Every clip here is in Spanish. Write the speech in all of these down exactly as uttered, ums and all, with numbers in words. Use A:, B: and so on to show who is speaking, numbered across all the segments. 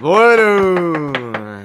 A: Bueno.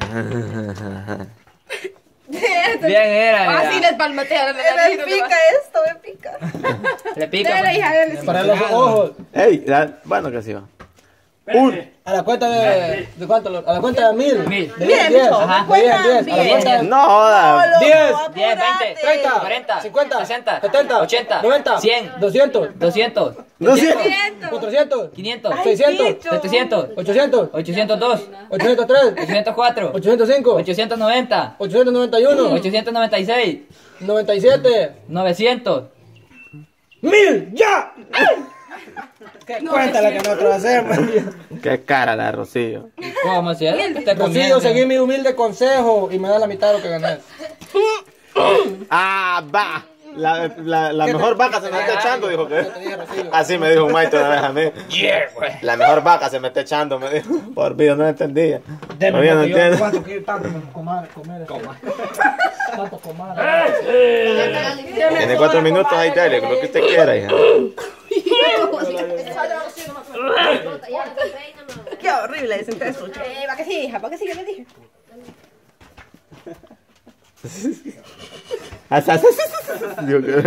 B: Bien era.
C: Así les palmatea.
D: Me pica esto, me pica.
B: Le pica.
C: Dale, hija, dale.
E: Para los ojos.
A: Ey, da- bueno, que sí va. Un.
E: A la cuenta de. ¿De cuánto? A la cuenta de mil.
B: Mil.
E: De diez,
D: Bien,
E: diez.
D: Ajá.
E: De diez, diez. A la
D: Bien.
E: cuenta de.
A: No joda.
E: diez,
B: diez, veinte,
E: treinta,
B: cuarenta,
E: cincuenta,
B: sesenta,
E: setenta,
B: ochenta,
E: noventa,
B: cien,
E: doscientos,
B: doscientos,
A: doscientos.
E: cuatrocientos,
B: quinientos,
E: seiscientos,
B: setecientos,
E: ochocientos,
B: ochocientos dos,
E: ochocientos tres,
B: ochocientos cuatro,
E: ochocientos cinco,
B: ochocientos noventa,
E: ochocientos noventa y uno,
B: ochocientos noventa y seis,
E: noventa y siete,
B: novecientos.
E: mil, ya. ¿Qué cuenta la que nosotros hacemos?
A: Qué cara la de Rocío.
B: ¿Cómo se hace? Te
E: Rocío,
B: comienza.
E: seguí mi humilde consejo y me da la mitad de lo que gané.
A: Ah, va. La, la, la mejor vaca se me está echando, dijo que.
E: Te dije, Rocío.
A: Así me dijo un maestro una vez a mí. La mejor vaca se me está echando, me dijo. Por vida no entendía. Todavía no entiendo.
E: ¿Cuánto quiere tanto comer? Comer. Tanto comer.
A: Tiene cuatro minutos ahí, dale, lo que usted quiera, hija.
D: Qué horrible dicen que escucho.
C: Eh, va que sí, hija, va que sí, que le dije.
A: Hasta, hasta, hasta. Digo que.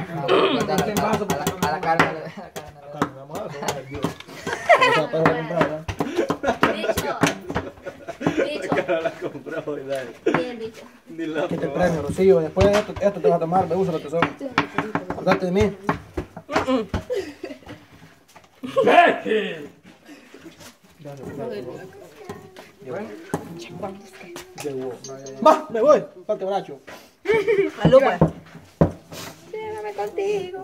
B: A la carne.
F: Bien dicho.
E: Aquí te premio, Rocío. Después de esto, esto te vas a tomar. Me gusta lo que son. Acordate de mí. Va, me voy. Parte bracho.
D: Salud, pues.
C: Llévame contigo.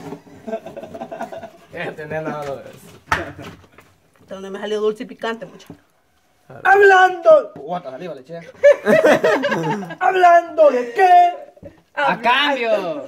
D: Pero no me salió dulce y picante, muchacho.
E: Hablando. Guata, saliva, leche. Hablando de qué.
B: A cambio.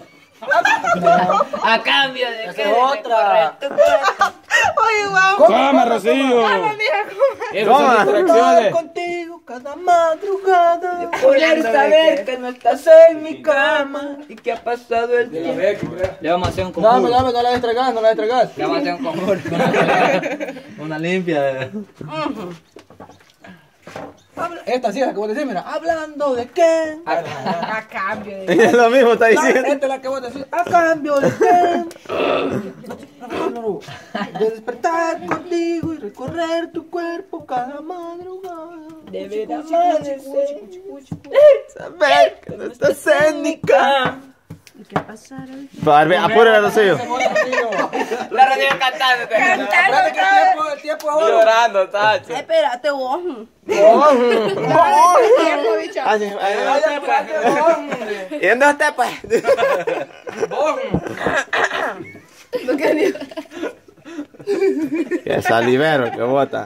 B: A cambio de
E: Esa
B: que
E: es otra.
D: Oye, guau.
A: ¡Coma, Rocío!
E: Esas son distracciones. Contigo cada madrugada.
B: Poder saber que no estás en mi cama y que ha pasado el tiempo. Le vamos a hacer un
E: Dame,
B: conjuro.
E: dame, no la distraigas, no la distraigas.
B: Le vamos a hacer un conjuro.
A: Una limpia.
E: Esta sí es la que vos decís, mira. Hablando de qué.
C: A cambio de.
A: Es lo mismo está
E: La-
A: diciendo.
E: Esta es la que vos decís. A cambio de qué. De despertar contigo y recorrer tu cuerpo cada madrugada.
B: De ver amanecer.
A: Saber que no estás en mi cama.
D: ¿Y qué pasaron?
A: Barbie, apúrale, Rocío.
B: La radio cantando.
E: Espérate que el tiempo, el tiempo es oro.
A: Llorando, tacho.
D: Espérate, vos.
C: Tiempo, bicho.
A: Así, ¿y dónde está, pues?
C: No quería.
A: Qué salivero que bota.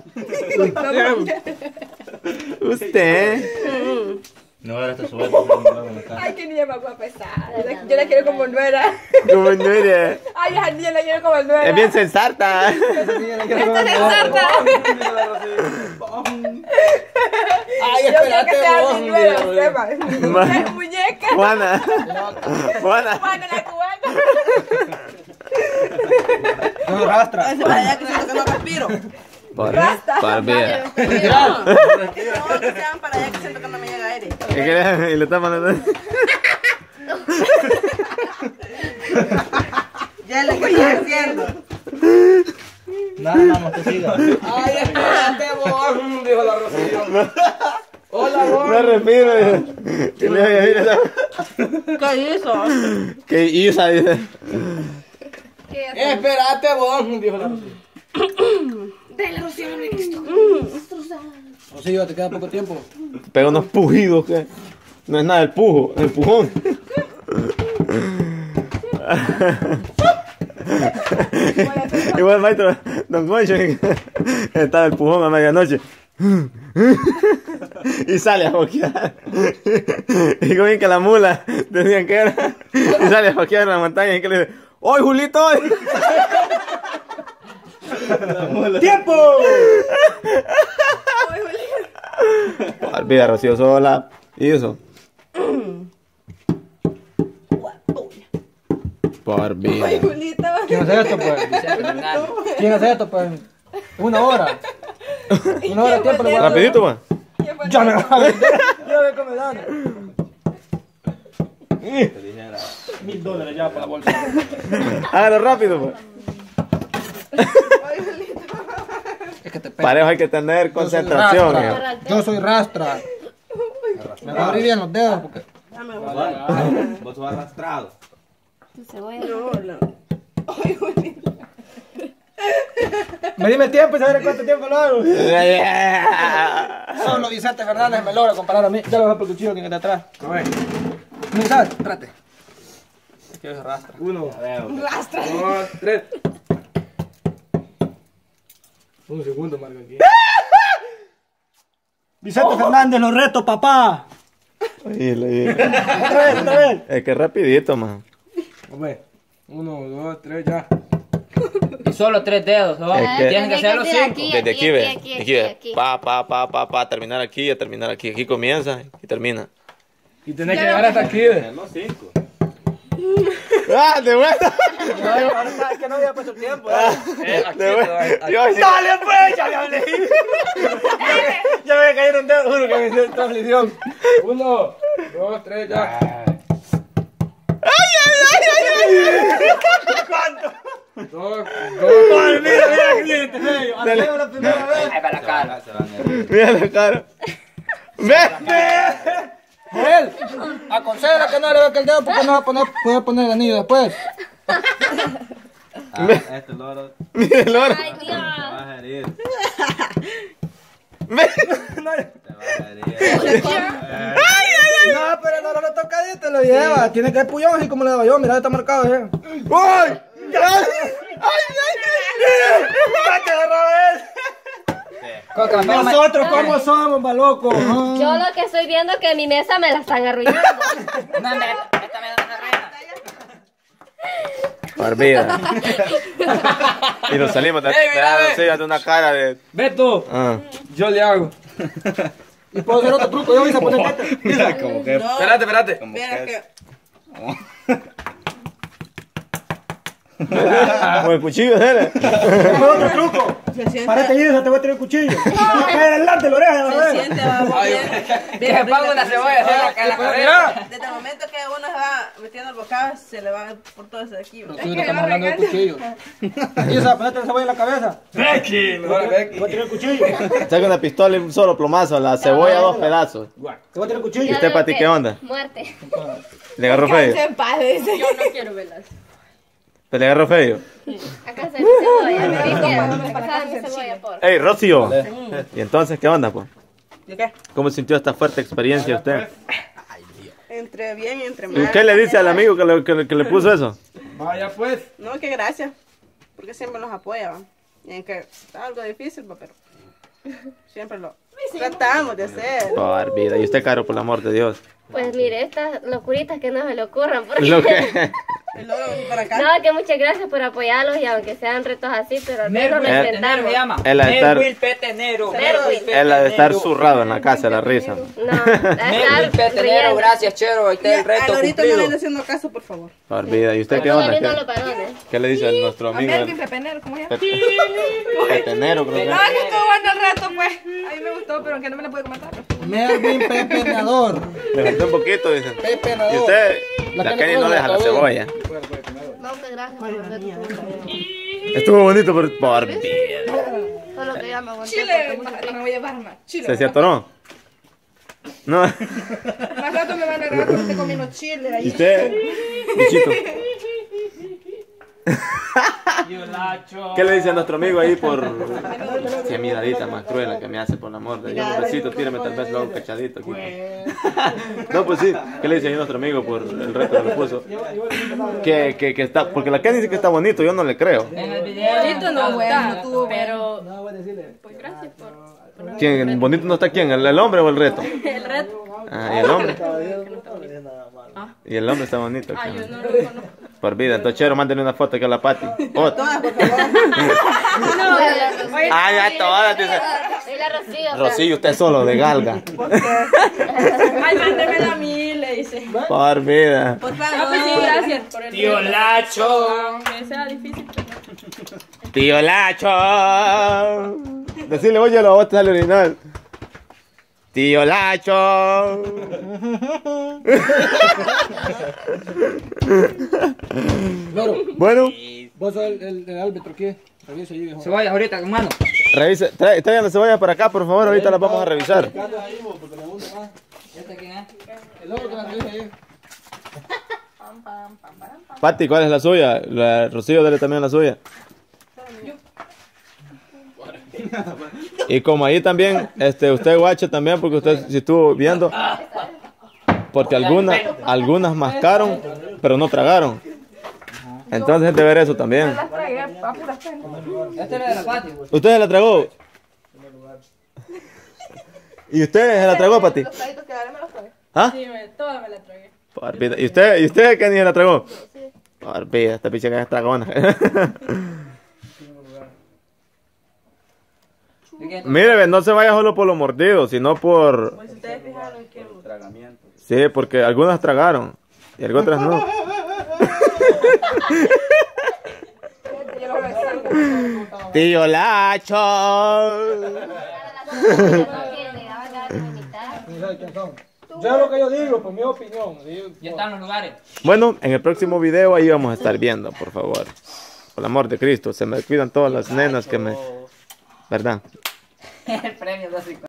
A: Usted.
G: No, ahora está suave.
C: Ay, qué niña más guapa está. Yo la, yo la quiero como nuera.
A: Como no eres.
C: Ay, esa niña la quiero como nuera.
A: Es bien sensata.
C: Esta es sensata.
E: Ay,
C: Yo quiero que
E: espérate
C: sea
E: vos.
C: mi nuera,
E: mira,
C: sepa.
A: Ma-
C: Es muñeca.
A: Juana. Juana.
C: Juana la cubana.
E: No rastra.
D: Váyanse para allá que siento que no respiro.
A: Por,
C: Rasta.
A: por vida.
D: No, que se van para allá que siento que no me llega aire.
A: ¿Qué querés? Y le está mandando.
D: Ya es lo que estoy haciendo.
G: Nada, vamos, tú siga.
E: Ay, espérate vos. Dijo la Rocío. Hola, vos.
A: No respiro. Y le digo, mira,
D: ¿Qué hizo?
A: que Isa dice.
C: ¿Qué hace?
E: Espérate vos. Dijo la Rocío.
C: Dale, Rocío, no me Cristo.
E: Rocío, te queda poco tiempo.
A: Pega unos pujidos que. No es nada el pujo, el pujón. Igual maestro, don Concho, estaba el pujón a medianoche. Y sale a joquear. Y como bien que la mula decían que era. Y sale a joquear en la montaña y que le dice, ¡Hoy, Julito! Hoy!
E: ¡Tiempo!
A: Olvida, Rocío sola. ¿Y eso? Por vida.
C: Julito.
E: ¿Quién hace esto, pues? ¿Quién hace esto, pues? Una hora. Una hora de tiempo le voy a dar.
A: Rapidito, pues.
E: Ya me va a vender. Ya ve cómo me dan. Mil dólares ya para la bolsa.
A: Hágalo rápido, pues.
E: Es que te pego.
A: Parejo hay que tener concentración.
E: Yo soy
A: hijo.
E: rastra. Yo soy rastra. Me voy a abrir bien los dedos porque...
G: Vos sos arrastrado.
C: Tu cebolla.
B: No, no.
E: Me dime el tiempo y saber cuánto tiempo lo hago. Solo Vicente Fernández me logra comparar a mí. Ya lo voy a por el cuchillo que está atrás. A ver. Vicente, trate. Es que es rastra. Uno,
B: Rastra.
E: dos, tres. Un segundo, marca aquí. Vicente Fernández, lo reto, papá.
A: Oílo, oílo.
E: Otra vez, otra vez.
A: Es que rapidito, man.
E: A ver. Uno, dos, tres, ya.
G: Y solo tres dedos, ¿no?
A: Es que-
G: Tienes que hacerlo cinco.
A: Desde aquí, ve.
C: Aquí,
A: Aquí,
C: aquí,
A: ve.
C: aquí.
A: Pa, pa, pa, pa, pa. Terminar aquí, a terminar aquí. Aquí comienza y termina.
E: Y tenés que llegar hasta aquí. ¿eh?
G: No, cinco.
A: ¡Ah, de vuelta!
E: Es que no había puesto tiempo.
A: De vuelta. Yo, sí.
E: ¡Dale, pues! ¡Ya le hablé! Ya me cayeron un dedo, juro que me hicieron transmisión. Uno, dos, tres, ya. Dos, dos. ¡Ay, mira, mira que viene este medio! ¡Hacemos la primera vez!
G: Ahí va la cara. Se van a ir.
A: Mira la cara. ¡Ve!
E: Joel, aconsejala que no le veas el dedo porque no va a poner, puede poner el anillo después.
G: Ah, este loro
A: Mira el oro.
C: Ay,
G: te
C: Dios.
G: va a herir.
A: Ve.
G: Te va a herir.
E: No, pero no lo tocadito, lo lleva. Tiene que ir puñón así como le daba yo. Mira, está marcado, ¿eh?
A: ¡Ay! ¡Ay! ¡Ay!
E: ¡Ya te agarraba él! Nosotros, ¿cómo somos, va loco?
C: Yo lo que estoy viendo es que mi mesa me la están arruinando.
G: No, hombre, esta me da una reina.
A: Barbida. Y nos salimos de,
E: Ey, mira,
A: de,
E: ve.
A: de, de una cara de.
E: Beto,
A: Ah.
E: yo le hago. Y puedo hacer otro truco, yo voy a poner este.
G: Mira, como que.
B: No,
E: Espérate, espérate.
G: Como
B: mira
G: que.
B: que...
A: Con el cuchillo, dale.
E: Otro truco.
B: Se siente...
E: Párate ahí, te voy a tener el cuchillo. Me va a caer delante la oreja,
B: Se
E: ¿verdad?
B: siente, va bien.
G: Que se ponga una cebolla así acá en la cabeza.
B: Desde el momento que uno se va metiendo el bocado, se le va por todo eso de aquí. ¿verdad?
E: Sí, no estamos hablando de cuchillos. Y esa, ponete la cebolla en la cabeza. Tranquilo. Voy a tener el cuchillo.
A: Saca una pistola y un solo plomazo. La cebolla, dos pedazos.
E: Te voy a tener el
A: ¿Y
E: cuchillo.
A: usted, Pati, qué onda?
C: Muerte.
A: ¿Le agarró feo?
C: en paz, dice. Yo no quiero velas.
A: ¿Te le agarró feo?
C: Acá se mi cebolla. Me dijeron, me pasaban mi cebolla por.
A: ¡Ey, Rocío! ¿Y entonces qué onda, pues?
B: ¿De qué?
A: ¿Cómo sintió esta fuerte experiencia usted?
B: Entre bien y entre mal.
A: ¿Y qué le dice al amigo que le, que le- que le puso eso?
E: Vaya pues.
B: No, que gracias. Porque siempre nos apoya, ¿va? Y en que está algo difícil, ¿va? Pero siempre lo tratamos de hacer.
A: Por vida. ¿Y usted, Caro, por el amor de Dios?
C: Pues mire, estas locuritas que no se le ocurran. Porque...
A: Lo que...
B: El logro para acá.
C: No, que muchas gracias por apoyarlos y aunque sean retos así, pero al menos lo
A: Eh,
C: intentamos.
G: se llama.
A: Él ha de estar,
G: Melvin Petenero.
C: Melvin.
A: él ha de estar zurrado en la casa, la risa.
C: No, a
G: Melvin
C: estar
G: Petenero,
C: riendo.
G: gracias, Chero. Ahí está el
B: Al
G: reto
B: ahorita no le
G: cumplido.
B: ando haciendo caso, por favor.
A: Por vida. ¿Y usted qué
C: No,
A: onda?
C: viendo los
A: ¿Qué,
C: varones.
A: qué le dice a nuestro amigo?
C: Melvin Pepenero, ¿cómo se llama?
A: Pet- Petenero, creo que.
C: No, que estuvo bueno el reto, pues. A mí me gustó, pero aunque no me lo pude comentar.
E: Melvin Pepenador.
A: Le faltó un poquito, dice.
E: Pepenador.
A: Y usted,
E: La
A: la
E: carne
A: Kenny no
E: cruda,
A: deja la
E: todo
A: cebolla.
C: No, que gracias por el reto.
A: Estuvo bonito por, por vida.
C: Solo que ya me aguanté. Chile, me voy a llevar más. Chile.
A: ¿Se atoró? No.
C: Más rato me van a agarrar porque estoy comiendo chile
A: ¿Y
C: ahí.
A: usted? Bichito. ¿Qué le dice a nuestro amigo ahí por... Qué miradita más cruel que me hace, por el amor de Dios? Un besito, tírame tal vez luego un cachadito aquí. No, pues sí. ¿Qué le dice ahí a nuestro amigo por el reto que le puso? Que, que, que está... Porque la Kenny dice que está bonito, yo no le creo.
G: En el video.
C: Bonito no está, pero...
E: No, voy a decirle.
C: Pues gracias por...
A: ¿Quién? ¿Bonito no está quién? ¿El, el hombre o el reto?
C: El reto.
A: Ah, ¿y el hombre? Y el hombre está bonito.
C: Ah,
A: acá.
C: yo no lo conozco.
A: Por vida. Entonces, Chero, mándenle una foto aquí a la Pati. Foto.
B: Todas, por favor.
C: No, la Rocío.
A: Ah, ya todas, dice.
C: Soy la Rocío. pero-
A: Rocío, usted solo, de galga.
C: Ay, mándemela a mí, le dice.
A: Por vida.
B: Por
C: Ah,
B: favor.
C: pues sí, gracias por el
G: Tío
C: reto.
G: Lacho.
C: Aunque sea difícil, pero...
A: Tío Lacho. Decirle, oye, la voz te sale original. Tío Lacho.
E: Claro.
A: Bueno,
E: Vos sos el, el, el árbitro aquí. Revisa allí, viejo.
G: Cebollas ahorita, hermano.
A: revise, trae, traigan las cebollas para acá, por favor, ahorita las vamos a revisar.
E: Porque le gusta más.
G: ¿Este quién es?
E: El otro que la revisa ahí.
A: Pati, ¿cuál es la suya? La Rocío, dale también la suya. Y como ahí también, este, usted guache también, porque usted si estuvo viendo, porque algunas, algunas mascaron, pero no tragaron. Entonces es de ver eso también.
C: Las tragué a puras penas.
G: Este era de la Pati.
A: ¿Usted se la tragó? ¿Y usted se la tragó, Pati?
B: Los traguitos que ahora me los tragué.
A: ¿Ah?
C: Sí, me, toda me la tragué.
A: Barbita. ¿Y usted, ¿y usted qué ni se la tragó? Barbita, esta picha que es tragona. Mire, ve, no se vaya solo por los mordidos, sino por...
B: Pues si ustedes fijaron que...
A: Sí, porque algunas tragaron y otras no.
C: Yo lo besé.
A: Tío Lacho.
E: ¿Sabes quién son? Yo es lo que yo digo, por mi opinión. Digo,
G: Ya están los lugares.
A: Bueno, en el próximo video ahí vamos a estar viendo, por favor. Por el amor de Cristo, se me cuidan todas las nenas que me... ¿Verdad?
G: El premio de